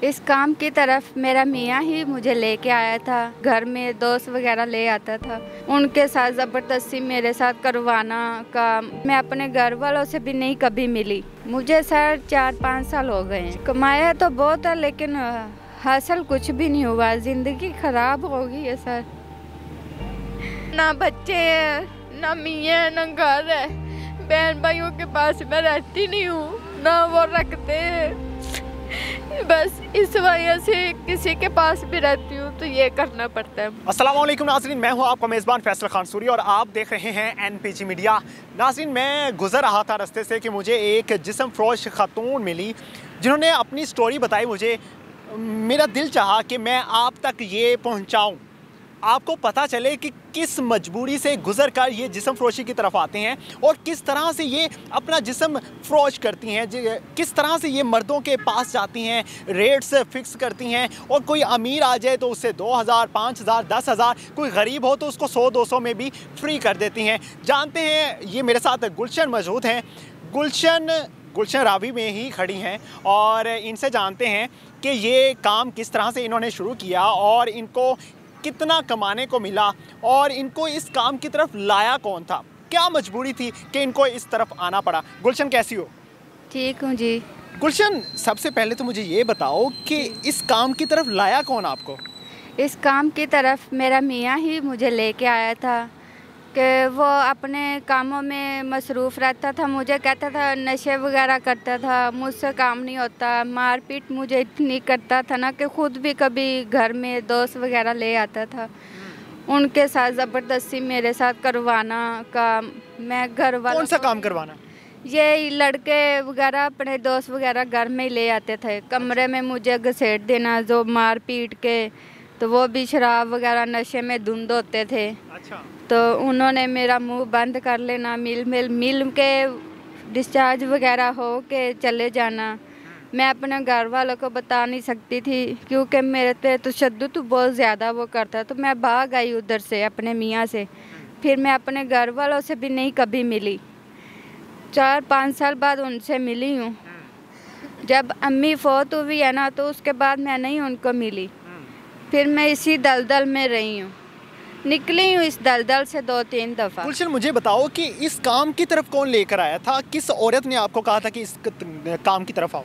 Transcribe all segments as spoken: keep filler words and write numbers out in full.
इस काम की तरफ मेरा मियाँ ही मुझे लेके आया था। घर में दोस्त वगैरह ले आता था, उनके साथ ज़बरदस्ती मेरे साथ करवाना काम। मैं अपने घर वालों से भी नहीं कभी मिली। मुझे सर चार पाँच साल हो गए हैं। कमाया तो बहुत है लेकिन हासिल कुछ भी नहीं हुआ। ज़िंदगी ख़राब हो गई है सर। ना बच्चे हैं, ना मियाँ, ना घर है। बहन भाइयों के पास मैं रहती नहीं हूँ, ना वो रखते हैं। बस इस वजह से किसी के पास भी रहती हूँ तो ये करना पड़ता है। अस्सलाम वालेकुम नाज़रीन, मैं हूँ आपका मेज़बान फैसल खान सूरी और आप देख रहे हैं एन पी जी मीडिया। नाज़रीन, मैं गुज़र रहा था रास्ते से कि मुझे एक जिस्म फ़रोश खातून मिली जिन्होंने अपनी स्टोरी बताई मुझे। मेरा दिल चाहा कि मैं आप तक ये पहुँचाऊँ, आपको पता चले कि किस मजबूरी से गुज़र कर ये जिस्म फ़रोशी की तरफ आते हैं और किस तरह से ये अपना जिस्म फ़रोश करती हैं, किस तरह से ये मर्दों के पास जाती हैं, रेट्स फिक्स करती हैं और कोई अमीर आ जाए तो उससे दो हज़ार, पाँच हज़ार, दस हज़ार, कोई गरीब हो तो उसको सौ दो सौ में भी फ्री कर देती हैं। जानते हैं, ये मेरे साथ गुलशन मौजूद हैं। गुलशन गुलशन रावी में ही खड़ी हैं और इनसे जानते हैं कि ये काम किस तरह से इन्होंने शुरू किया और इनको कितना कमाने को मिला और इनको इस काम की तरफ लाया कौन था, क्या मजबूरी थी कि इनको इस तरफ आना पड़ा। गुलशन कैसी हो? ठीक हूँ जी। गुलशन, सबसे पहले तो मुझे ये बताओ कि इस काम की तरफ लाया कौन आपको? इस काम की तरफ मेरा मियाँ ही मुझे लेके आया था कि वो अपने कामों में मसरूफ़ रहता था। मुझे कहता था नशे वगैरह करता था, मुझसे काम नहीं होता। मारपीट मुझे इतनी करता था ना कि ख़ुद भी कभी घर में दोस्त वगैरह ले आता था, उनके साथ ज़बरदस्ती मेरे साथ करवाना काम। मैं घर वालों कौन सा काम करवाना? ये लड़के वगैरह अपने दोस्त वगैरह घर में ही ले आते थे, कमरे में मुझे घसीट देना, जो मार पीट के। तो वो भी शराब वगैरह नशे में धुंध होते थे। अच्छा। तो उन्होंने मेरा मुंह बंद कर लेना, मिल मिल मिल के डिस्चार्ज वगैरह हो के चले जाना। मैं अपने घर वालों को बता नहीं सकती थी क्योंकि मेरे पे तशद्दुद तो बहुत ज़्यादा वो करता। तो मैं भाग आई उधर से अपने मियाँ से। फिर मैं अपने घर वालों से भी नहीं कभी मिली। चार पाँच साल बाद उनसे मिली हूँ। जब अम्मी फौत हुई है ना तो उसके बाद मैं नहीं उनको मिली। फिर मैं इसी दलदल में रही हूँ, निकली हूँ इस दलदल से दो तीन दफ़ा। गुलशन, मुझे बताओ कि इस काम की तरफ कौन लेकर आया था? किस औरत ने आपको कहा था कि इस काम की तरफ आओ?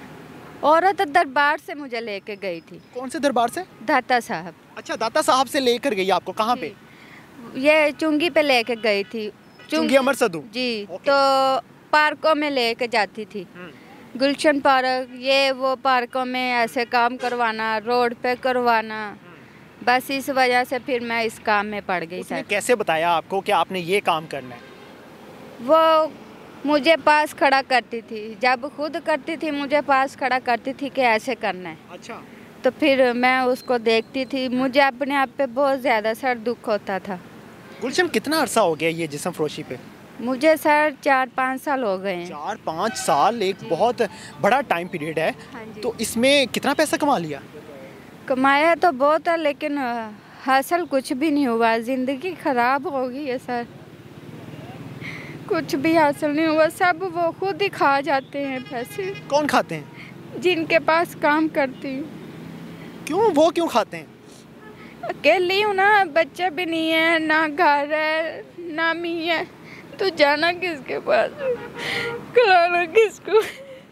औरत दरबार से मुझे लेके गई थी। कौन से दरबार से? दाता साहब। अच्छा, दाता साहब से लेकर गई आपको? कहाँ पे? ये चुंगी पे लेके गई थी। चुंगी अमर सदू जी। तो पार्कों में लेके जाती थी, गुलशन पार्क, ये वो पार्कों में ऐसे काम करवाना, रोड पे करवाना। बस इस वजह से फिर मैं इस काम में पड़ गई। उसने कैसे बताया आपको कि आपने ये काम करना है? वो मुझे पास खड़ा करती थी, जब खुद करती थी मुझे पास खड़ा करती थी कि ऐसे करना है। अच्छा। तो फिर मैं उसको देखती थी, मुझे अपने आप पे बहुत ज़्यादा सर दुख होता था। गुलशन, कितना अरसा हो गया ये जिस्म फरोशी पे? मुझे सर चार पाँच साल हो गए हैं। चार पाँच साल एक बहुत बड़ा टाइम पीरियड है। हाँ जी। तो इसमें कितना पैसा कमा लिया? कमाया तो बहुत है लेकिन हासिल कुछ भी नहीं हुआ। ज़िंदगी ख़राब हो गई है सर, कुछ भी हासिल नहीं हुआ। सब वो खुद ही खा जाते हैं पैसे। कौन खाते हैं? जिनके पास काम करती हूँ। क्यों, वो क्यों खाते हैं? अकेली हूँ ना, बच्चे भी नहीं है, ना घर है, ना मी है, तो जाना किसके पास, खिलाना किसको?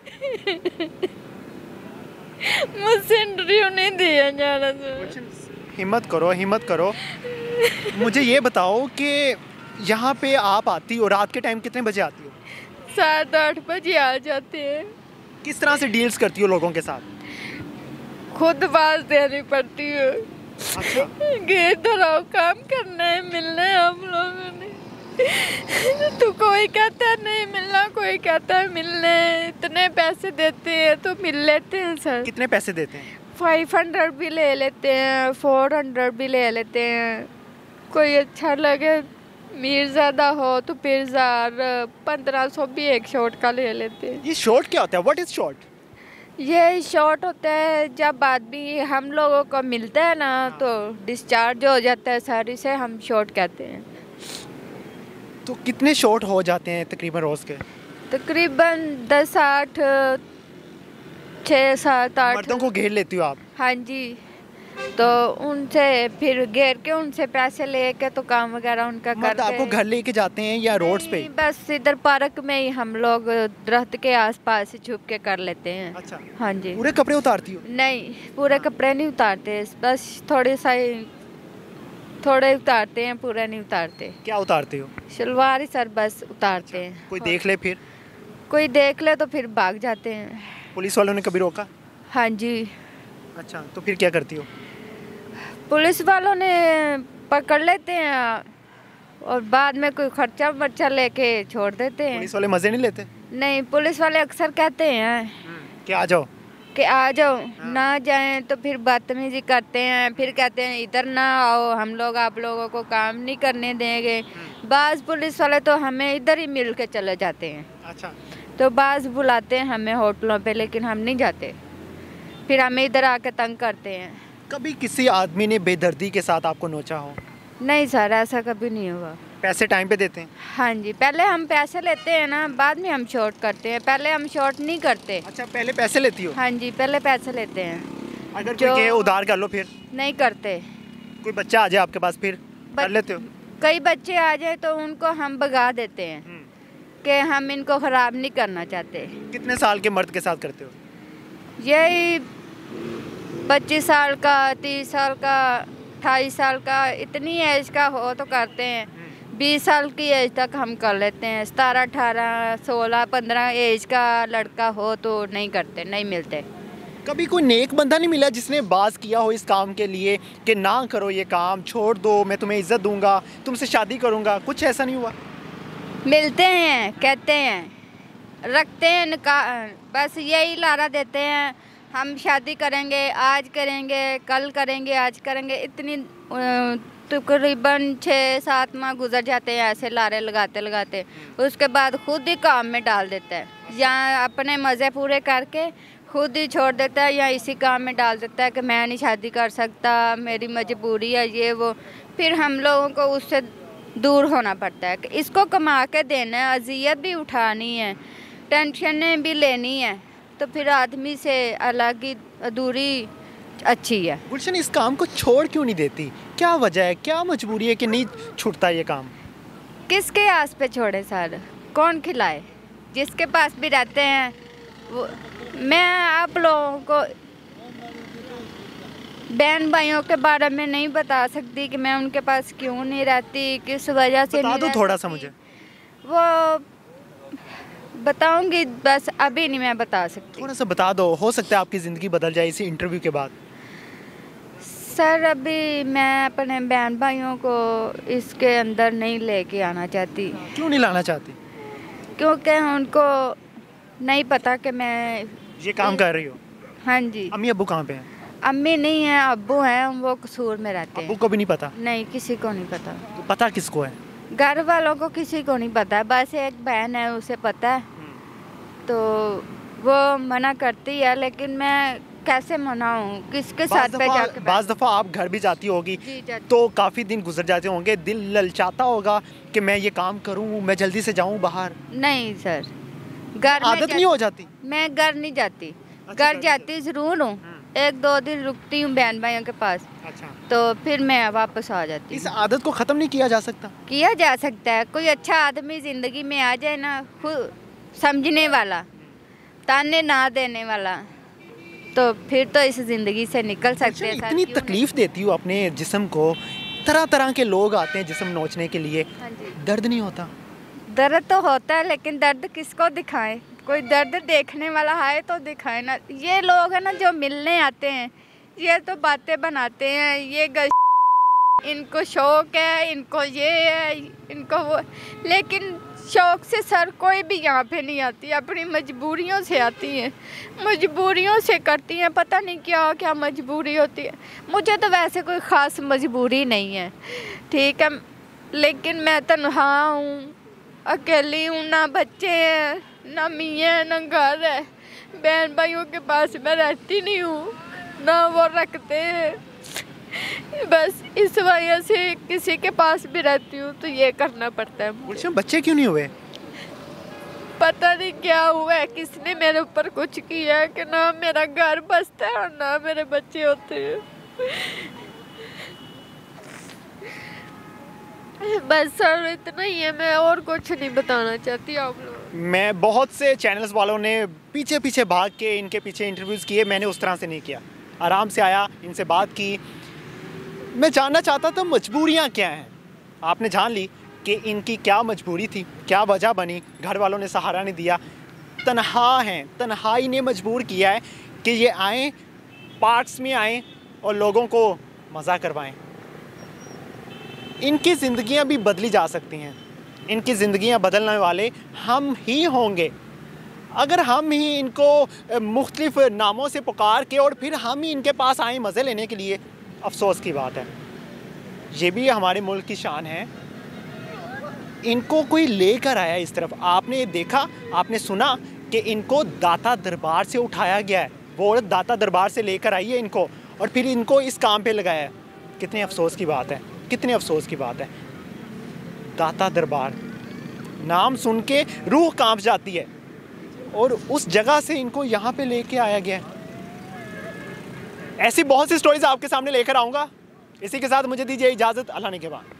मुझसे इंटरव्यू नहीं दिया जाना। हिम्मत करो, हिम्मत करो। मुझे ये बताओ कि यहाँ पे आप आती हो, रात के टाइम कितने बजे आती हो? सात आठ बजे आ जाते हैं। किस तरह से डील्स करती हो लोगों के साथ? खुद बात देनी पड़ती है। अच्छा। इधर आओ, काम करना है, मिलना है हम लोगों ने। तो कोई कहता है नहीं मिलना, कोई कहता है मिलना है। इतने पैसे देते हैं तो मिल लेते हैं सर। कितने पैसे देते हैं? फाइव हंड्रेड भी ले लेते हैं, फोर हंड्रेड भी ले लेते हैं। कोई अच्छा लगे, मीरज़ादा हो तो फिर हजार पंद्रह सौ भी एक शॉट का ले लेते हैं। ये शॉट क्या होता है? What is shot? ये शॉट होता है जब आदमी हम लोगों को मिलता है ना तो डिस्चार्ज हो जाता है सर, इसे हम शॉट कहते हैं। तो कितने शॉट हो जाते हैं तकरीबन रोज़ के? तकरीबन दस आठ छः सात आठ मर्दों को घेर लेती हो आप? हाँ जी, तो उनसे फिर घेर के उनसे पैसे लेके तो काम वगैरह उनका मर्द आपको घर लेके जाते हैं या रोड्स पे? बस इधर पार्क में ही हम लोग दरख्त के आसपास ही छुप के कर लेते हैं। अच्छा। हाँ जी। पूरे कपड़े उतारती हो? नहीं, पूरे कपड़े नहीं उतारते, बस थोड़े सा थोड़े उतारते हैं, पूरा नहीं उतारते। क्या उतारते हो? शलवार ही सर बस उतारते अच्छा। हैं। कोई देख ले फिर? कोई देख ले तो फिर भाग जाते हैं। पुलिस वालों ने कभी रोका? हाँ जी। अच्छा, तो फिर क्या करती हो? पुलिस वालों ने पकड़ लेते हैं और बाद में कोई खर्चा वर्चा लेके छोड़ देते हैं। पुलिस वाले मजे नहीं लेते? नहीं, पुलिस वाले अक्सर कहते हैं कि आ जाओ कि आ जाओ। हाँ। ना जाएं तो फिर बदतमीजी करते हैं, फिर कहते हैं इधर ना आओ, हम लोग आप लोगों को काम नहीं करने देंगे। बाज़ पुलिस वाले तो हमें इधर ही मिल के चले जाते हैं। अच्छा। तो बाज़ बुलाते हैं हमें होटलों पे, लेकिन हम नहीं जाते, फिर हमें इधर आके तंग करते हैं। कभी किसी आदमी ने बेदर्दी के साथ आपको नोचा हो? नहीं सर, ऐसा कभी नहीं हुआ। पैसे टाइम पे देते हैं? हाँ जी, पहले हम पैसे लेते हैं ना, बाद में हम शॉर्ट करते हैं, पहले हम शॉर्ट नहीं करते। अच्छा, पहले पैसे लेती हो? हाँ जी, पहले पैसे लेते हैं। अगर जो कोई कहे उधार कर लो फिर? नहीं करते। कोई बच्चा आ जाए आपके पास फिर बच... कर लेते हो? कई बच्चे आ जाए तो उनको हम भगा देते हैं कि हम इनको ख़राब नहीं करना चाहते। कितने साल के मर्द के साथ करते हो? यही पच्चीस साल का, तीस साल का, अट्ठाईस साल का, इतनी एज का हो तो करते हैं। बीस साल की एज तक हम कर लेते हैं। सतारह अठारह सोलह पंद्रह एज का लड़का हो तो नहीं करते, नहीं मिलते। कभी कोई नेक बंदा नहीं मिला जिसने बात किया हो इस काम के लिए कि ना करो ये काम, छोड़ दो, मैं तुम्हें इज्जत दूंगा, तुमसे शादी करूंगा? कुछ ऐसा नहीं हुआ? मिलते हैं, कहते हैं, रखते हैं निकाह, बस यही लारा देते हैं, हम शादी करेंगे, आज करेंगे, कल करेंगे, आज करेंगे। इतनी तकरीबन छः सात माह गुजर जाते हैं ऐसे लारे लगाते लगाते। उसके बाद खुद ही काम में डाल देता है, या अपने मज़े पूरे करके खुद ही छोड़ देता है, या इसी काम में डाल देता है कि मैं नहीं शादी कर सकता, मेरी मजबूरी है, ये वो। फिर हम लोगों को उससे दूर होना पड़ता है कि इसको कमा के देना है, अजियत भी उठानी है, टेंशनें भी लेनी है, तो फिर आदमी से अलग ही दूरी अच्छी है। गुलशन इस काम को छोड़ क्यों नहीं देती? क्या वजह है, क्या मजबूरी है कि नहीं छूटता ये काम? किसके आस पे छोड़े सर, कौन खिलाए? जिसके पास भी रहते हैं वो। मैं आप लोगों को बहन भाइयों के बारे में नहीं बता सकती कि मैं उनके पास क्यों नहीं रहती, किस वजह से बता दो थोड़ा सा मुझे। वो बताऊंगी, बस अभी नहीं मैं बता सकती। थोड़ा सा बता दो, हो सकता है आपकी ज़िंदगी बदल जाए इसी इंटरव्यू के बाद। सर अभी मैं अपने बहन भाइयों को इसके अंदर नहीं लेके आना चाहती। क्यों नहीं लाना चाहती? क्योंकि उनको नहीं पता कि मैं ये काम कर रही हो। हाँ जी। अम्मी अब्बू कहाँ पे हैं? अम्मी नहीं है, अब्बू हैं, वो कसूर में रहते हैं। अब्बू को भी नहीं पता? नहीं, किसी को नहीं पता। तो पता किसको है? घर वालों को किसी को नहीं पता, बस एक बहन है उसे पता है, तो वो मना करती है, लेकिन मैं कैसे मनाऊं, किसके साथ पे जाके? बाज़ दफ़ा आप घर भी जाती होगी तो काफ़ी दिन गुजर जाते होंगे, दिल ललचाता होगा कि मैं ये काम करूं, मैं जल्दी से जाऊं बाहर? नहीं सर, घर आदत नहीं हो जाती? मैं घर नहीं जाती। अच्छा, घर जाती ज़रूर हूँ, एक दो दिन रुकती हूँ बहन भाइयों के पास। अच्छा। तो फिर मैं वापस आ जाती हूँ। इस आदत को ख़त्म नहीं किया जा सकता? किया जा सकता है। कोई अच्छा आदमी ज़िंदगी में आ जाए ना, खुद समझने वाला, ताने ना देने वाला, तो फिर तो इस ज़िंदगी से निकल सकते हैं। इतनी तकलीफ़ देती हूँ अपने जिस्म को, तरह तरह के लोग आते हैं जिस्म नोचने के लिए, दर्द नहीं होता? दर्द तो होता है, लेकिन दर्द किसको दिखाएं? कोई दर्द देखने वाला है तो दिखाए ना। ये लोग हैं ना जो मिलने आते हैं, ये तो बातें बनाते हैं, ये गल... इनको शौक है, इनको ये है, इनको वो, लेकिन शौक से सर कोई भी यहाँ पे नहीं आती, अपनी मजबूरियों से आती हैं, मजबूरियों से करती हैं, पता नहीं क्या क्या मजबूरी होती है। मुझे तो वैसे कोई ख़ास मजबूरी नहीं है, ठीक है, लेकिन मैं तन्हा हूँ, अकेली हूँ, ना बच्चे हैं, ना मियाँ है, ना घर है, बहन भाइयों के पास मैं रहती नहीं हूँ, ना वो रखते हैं, बस इस वजह से किसी के पास भी रहती हूँ तो ये करना पड़ता है। गुलशन बच्चे क्यों नहीं हुए? पता नहीं क्या हुआ है, किसने मेरे ऊपर कुछ किया है कि ना मेरा घर बसता है और ना मेरे बच्चे होते हैं। बस सर इतना ही है, मैं और कुछ नहीं बताना चाहती आप लोग। मैं बहुत से चैनल्स वालों ने पीछे पीछे भाग के इनके पीछे इंटरव्यूज़ किए, मैंने उस तरह से नहीं किया। आराम से आया, इनसे बात की। मैं जानना चाहता था मजबूरियाँ क्या हैं। आपने जान ली कि इनकी क्या मजबूरी थी, क्या वजह बनी, घर वालों ने सहारा नहीं दिया, तन्हा हैं, तन्हाई ने मजबूर किया है कि ये आएँ, पार्क्स में आएँ और लोगों को मज़ा करवाएं। इनकी ज़िंदगियां भी बदली जा सकती हैं। इनकी ज़िंदगियां बदलने वाले हम ही होंगे। अगर हम ही इनको मुख्तलिफ नामों से पुकार के और फिर हम ही इनके पास आए मज़े लेने के लिए, अफसोस की बात है। ये भी हमारे मुल्क की शान है। इनको कोई लेकर आया इस तरफ। आपने देखा, आपने सुना कि इनको दाता दरबार से उठाया गया है। वो औरत दाता दरबार से लेकर आई है इनको और फिर इनको इस काम पे लगाया है। कितने अफसोस की बात है, कितने अफसोस की बात है। दाता दरबार नाम सुन के रूह कांप जाती है और उस जगह से इनको यहाँ पे लेके आया गया है। ऐसी बहुत सी स्टोरीज आपके सामने लेकर आऊँगा। इसी के साथ मुझे दीजिए इजाज़त। अल्लाह ने के बाद।